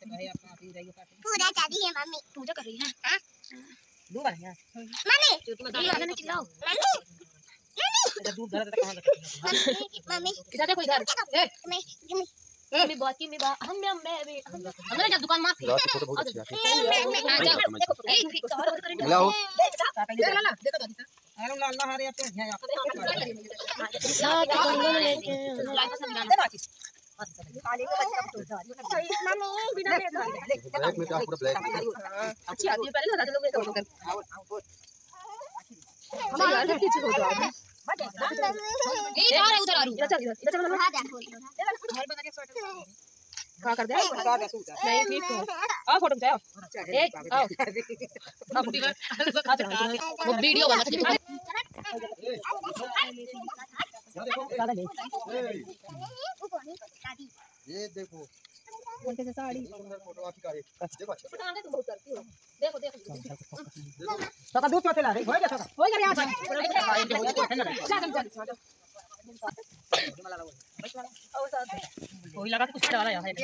पूजा चाहती है मम्मी, पूजा कर रही है। दूध आ गया मम्मी मम्मी चिल्लाओ। दूध धरा था कहां रखा मम्मी इधर देखो इधर। मम्मी बहुत की मैं हमने जब दुकान मार रात की फोटो बहुत अच्छी आती है। जाओ ला देखो दादी सा अरे अल्लाह हरे आप है आप मम्मी बिना ब्लैक में क्या पूरा ब्लैक अच्छी आती है। पहले लगा दो लोग आओ हमारे यार पीछे हो जाओ। ए जा रहा उधर आरू। इधर चल उठा दे घर बना के स्वेटर क्या कर दे? का दे सूट नहीं ठीक है। आओ फोटो खिंचाओ। ए आओ वो वीडियो बना के ये देखो उनके से साड़ी फोटो आपकी का है। देखो अच्छा पता नहीं तुम बहुत करती हो। देखो देखो तो का दूध चोते ला रे हो गया तो हो गया यहां कोई लगा के कुछ डाला यार है।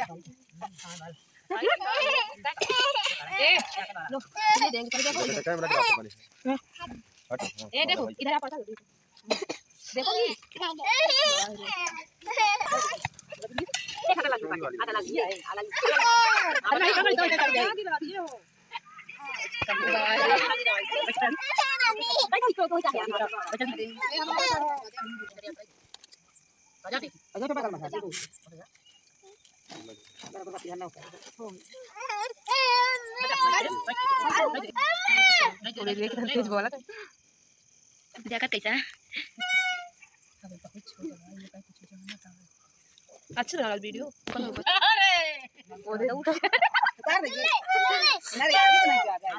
ए लो ये देंगे कर देखो। कैमरा दिखा पानी हट ए देखो इधर आ पता देखो ये आधा लग गया है आधा नहीं कर दिया अजय तो पकड़ मत देखो मेरा तो पिया ना होता तेज बोला जगह कैसा है? अच्छा लगा वीडियो। अरे वो दे उठा उतार दे अरे यार कितना क्या आ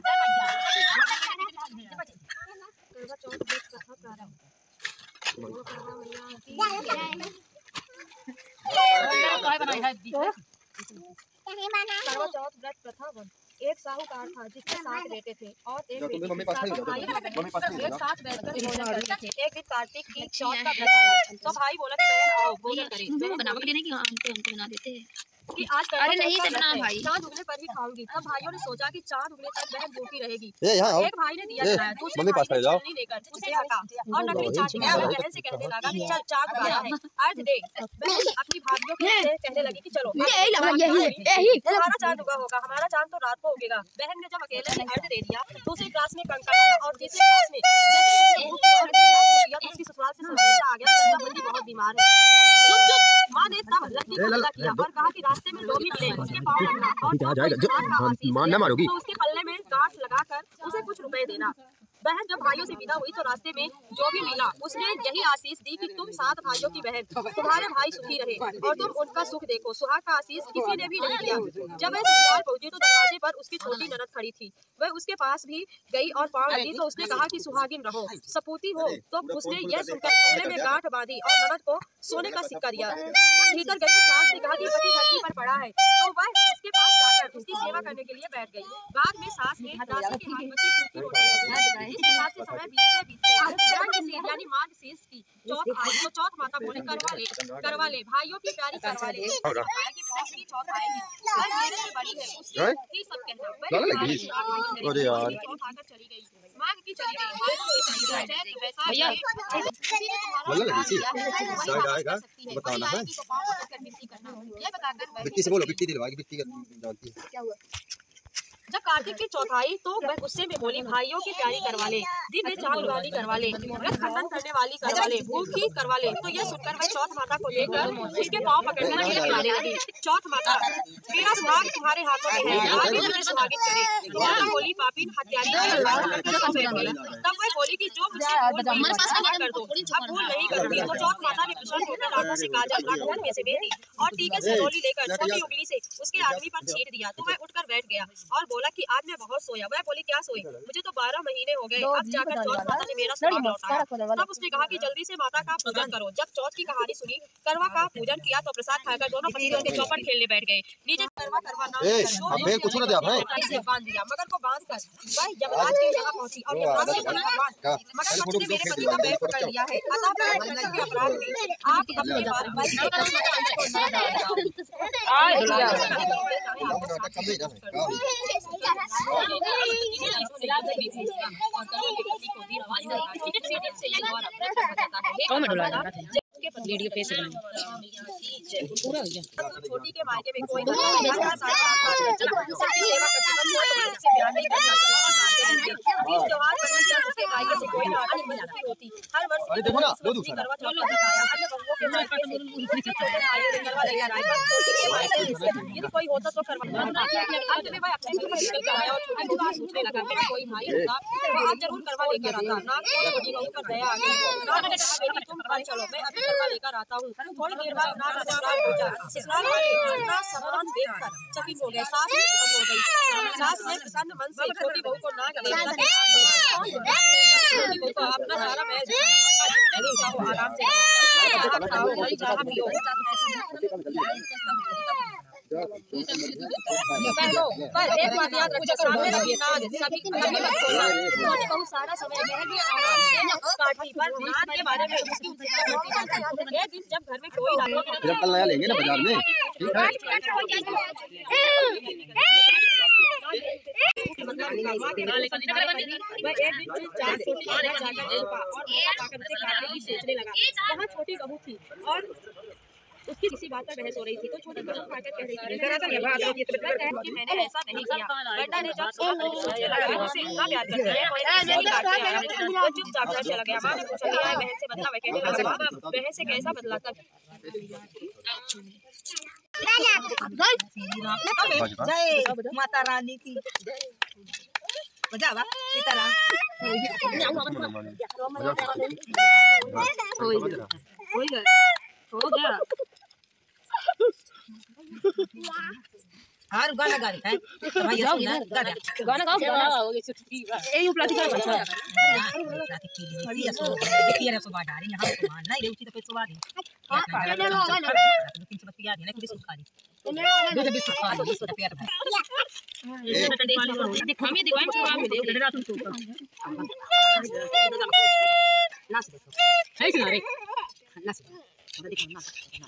करवा चौथ व्रत प्रथा एक साहूकार था जिसके 7 बेटे थे और एक मम्मी पास नहीं भाई मम्मी पास नहीं एक साथ बैठकर भोजन करते थे। एक दिन कार्तिक की चौथ का व्रत आया तो भाई बोला कि बहन आओ भोजन करें। बनावट नहीं कि हमको बना देते हैं कि आज अरे नहीं तो बना भाई चांद उगने पर ही खाऊंगी। तब भाइयों ने सोचा कि चांद उगने तक बहन भूखी रहेगी। ए यहां आओ एक भाई ने दिया जलाया, दूसरे मम्मी भाई पास ने आ जाओ। छलनी लेकर उसे ढका और नकली चांद निकाला। बहन से कहने लगा कि चल चांद उगाया है अर्घ दे। बहन अपनी भाभियों से कहने लगी कि चलो यही हमारा चांद उगा होगा, हमारा चांद तो रात को उगेगा। बहन ने जब अकेले से अर्घ दे दिया दूसरी क्लास में कंकड़ आया और तीसरी क्लास में उसकी ससुराल से संदेशा आ गया बंदी बहुत बीमार है। माँ ने तब लड़की को विदा किया और कहा कि रास्ते में जो भी मिले उसके पाँव रखना और मान ना मारोगी तो उसके पल्ले में गांठ लगाकर उसे कुछ रुपए देना। बहन जब भाइयों से विदा हुई तो रास्ते में जो भी मिला उसने यही आशीष दी कि तुम 7 भाइयों की बहन, तुम्हारे भाई सुखी रहे और तुम उनका सुख देखो। सुहाग का आशीष किसी ने भी नहीं दिया। जब वह ससुराल पहुंची तो दरवाजे पर उसकी छोटी ननद खड़ी थी। वह उसके पास भी गई और पाँव लगी तो उसने कहा कि सुहागिन रहो, सपूती हो। तो उसने यह सुनकर पल्ले में गांठ बांधी और ननद को सोने का सिक्का दिया। भीतर गई तो सास ने कहा कि पति धरती पर पड़ा है तो वह उसके पास जाकर उसकी सेवा करने के लिए बैठ गई। बाद में सास ने दासी के हाथ में सूखी रोटी लगाई। इसके बाद से समय बीतते यानी मार्ग शेष की चौथ आई तो चौथ माता बोले करवा ले भाइयों की प्यारी करवा ले। भाई की पौष की चौथ आएगी वह मेरे से बड़ी है उससे ही सब कहना। अरे यार चौथ आकर चली गई, माघ की चली गई, भैया लल्ला लगी सी साइड आएगा बताना है ये बताकर बिट्टी से बोलो बिट्टी दिलवाएगी बिट्टी जानती है क्या हुआ। जब कार्तिक की चौथ आई तो वह गुस्से में बोली भाइयों की प्यारी करवा ले, दिन में चांद वाली करवा ले, व्रत खंडन करने वाली करवा ले, भूखी करवा ले। तो यह सुनकर वह चौथ माता को लेकर उसके पाँव पकड़कर खिलाने लगी। चौथ माता मेरा सुहाग तुम्हारे हाथों में है, आज भी मुझे सुहागित करे। माता बोली पापीन हत्यारी तब वह बोली कि जो मुझसे भूल कर दो, अब भूल नहीं करूंगी। तो चौथ माता ने प्रसन्न होकर आंखों से काजल नाक में से दी और टीके से रोली लेकर छोटी उंगली से उसके आदमी पर छीट दिया। तो वह उठकर बैठ गया और बोला कि आज मैं बहुत सोया। वह बोली क्या सोई, मुझे तो 12 महीने हो गए, अब जाकर चौथ माता ने मेरा सुहाग लौटाया। तब उसने कहा कि जल्दी से माता का पूजन करो। जब चौथ की कहानी सुनी, करवा का पूजन किया तो प्रसाद खाकर दोनों पति के चौपट खेलने बैठ गए। नीचे अब बेल कुछ ना दे आप हैं ऐसे बांध दिया मगर को बांध कर वह यमराज के यहाँ पहुंची और यमराज ने बोला भगवान मगरमच्छ ने मेरे पति का पैर पकड़ लिया है अतः पैर पकड़ने के अपराध में आप अपने भाई से वीडियो पे छोटी के मायके में कोई सेवा त्योहार पर उसके मायके से कोई होती हर वर्ष करवा चौथ यदि कोई होता तो करवा सोचने लगा कोई भाई होता तो आप जरूर करवा लेकर आता नाग छोटी बहू पर दया आ गई नाग ने कहा बेटी तुम घर चलो मैं अभी करवा लेकर आता हूँ थोड़ी देर बाद नाग ससुराल पहुंचा ससुराल वाले अपना सामान देखकर चकित हो गए सास हो गई सास ने प्रसन्न मन से छोटी बहू को नाग देवता छोटी बहू को अपना सारा महल दिखाया आराम से खाओ जहाँ पियो पर एक बात याद रखो सामने रखी नाग सभी छोटी बहू सारा समय महल में आराम से काटती पर नाग के बारे में उसकी एक दिन जब घर में कोई ना जब कल नया लेंगे ना बाजार में सोचने लगा वहाँ छोटी बहू थी और उसकी किसी बात पर बहस हो रही थी तो छोटी बहू आकर कह रही थी कि मैंने ऐसा नहीं किया बेटा ने जब उसे इतना प्यार करता है वो चुपचाप घर चला गया माँ ने पूछा क्या है बहन से बदला वह कहने लगा बहन से कैसा बदला तब जय माता रानी की बजावा सीताराम हो गया हार गाना गा रही है भाई सुन गाना गाओ ए यू प्लास्टिक का प्लास्टिक की ये सो देखिए रे सो बात आ रही यहां तो मान नहीं रेउची तो पे सो बात हां तीन से बतिया देना कुछ सुखा दी दो जब सुखा दी इसका पेट भर हमें दिखाएं छुपा में दे डरा तुम ना से देखो है कि ना रे ना से देखो ना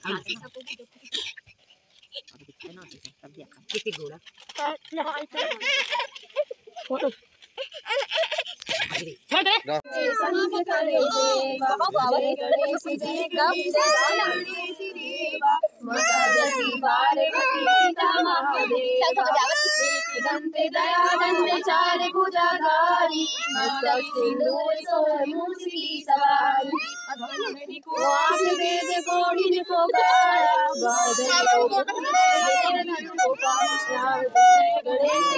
कितनी गोरा चार भुजाधारी सिंदूर सोमुसी सवारी आठ वेद गोड़ी को गाया बादल को गणेश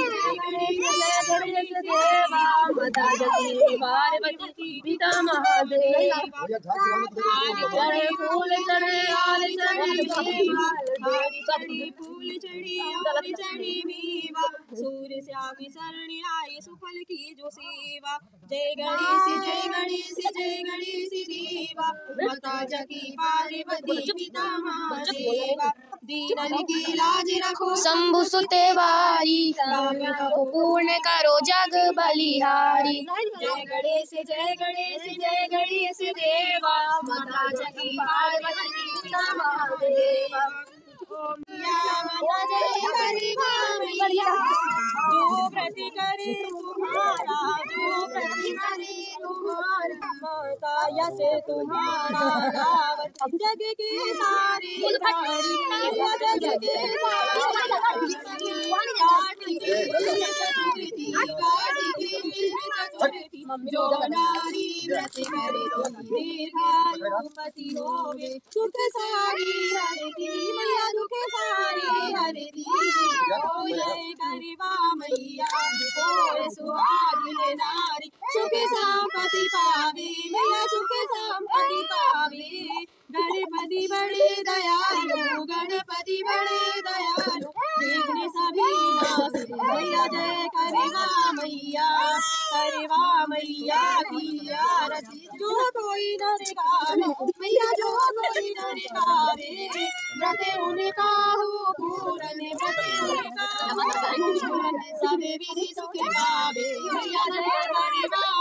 देवा माता जगती पार्वती पिता महादेव चढ़े फूल चढ़े आल चढ़े फूल चढ़ी आल चढ़ी मीवा सूर्य श्यामी शरण आई सुफल की जो सेवा जय गणेश जय गणेश जय गणेश देवा माता जगती पार्वती पिता महादेवा दीनन की लाज रखो शंभु सुते वारी को पूर्ण करो जग बलिहारी जय गणेश जय गणेश जय गणेश देवा माता जगती पार्वती पिता महादेवा जो प्रति करे तुम्हारा जो प्रति करे तुम्हारा माता यश तुम्हारा गावत जग के सारे जग के जो नारी व्रत करे दीर्घायुपति होवे सुख सारी हरती मैया दुख सारी हरती जय करवा मैया होए सुहागिन नारी सुख संपत्ति पावे मैया सुख संपत्ति पावे गणपति बड़े दयालु गणपति बड़े दयालु विघ्न सभी नाश मैया जय करवा मैया करवा मैया की आरती। जो कोई नर गावे मैया, जो कोई नर गावे, व्रत उनका हो पूरन, व्रत उनका हो पूरन, सब विधि सुख पावे मैया। जय करवा